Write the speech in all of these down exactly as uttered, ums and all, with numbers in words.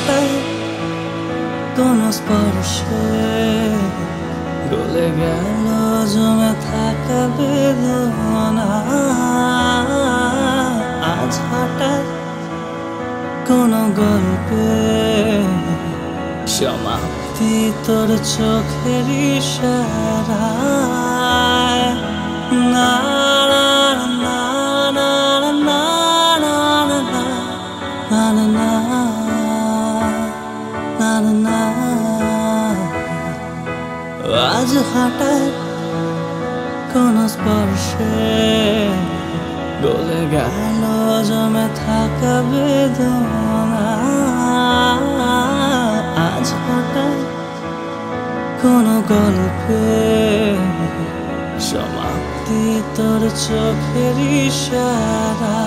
হঠাৎ কোন স্পর্শে গলে গেল জমে থাকা বেদনা। আজ হঠাৎ কোন গল্পে সমাপ্তি তোর চোখের ইশারায়। না না না না না না না না না না। আজ হঠাৎ কোন স্পর্শে গলে গেল জমে থাকা বেদনা। আজ হঠাৎ কোন গল্পে সমাপ্তি তোর চোখের ইশারা।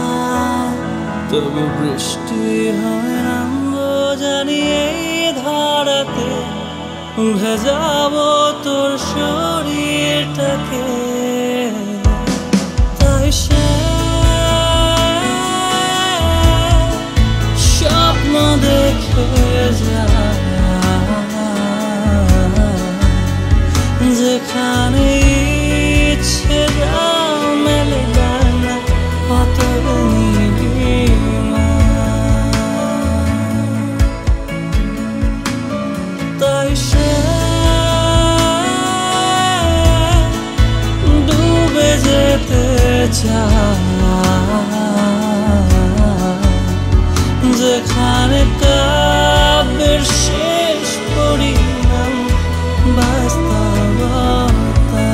তবু বৃষ্টি হয় নামবো জানি এই ধারাতে, ভেজাবো তোর শরীরটাকে। তাই সে স্বপ্ন দেখে যা, যেখানে ইচ্ছে যাও মেলে না কত নীলিমা। তাই সে ডুবে যেতে চায়, যেখানে কাব্যের শেষ পরিণাম বাস্তবতা।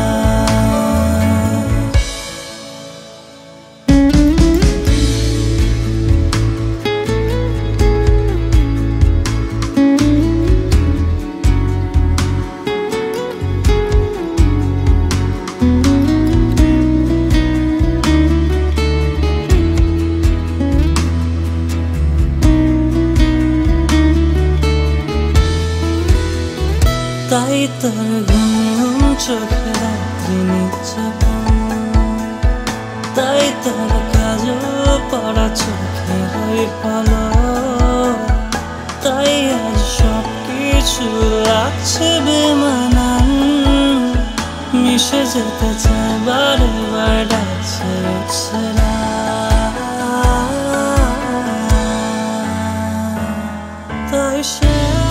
তাই তোর ঘুম চোখে রাত্রি নিচ্ছাপন, তাই তোর কাজল পড়া চোখের ওই পলক। তাই আজ সব কিছু লাগছে বেমানান, মিশে যেতে চায় বারে বার ডাকছে ছেড়া। তাই সে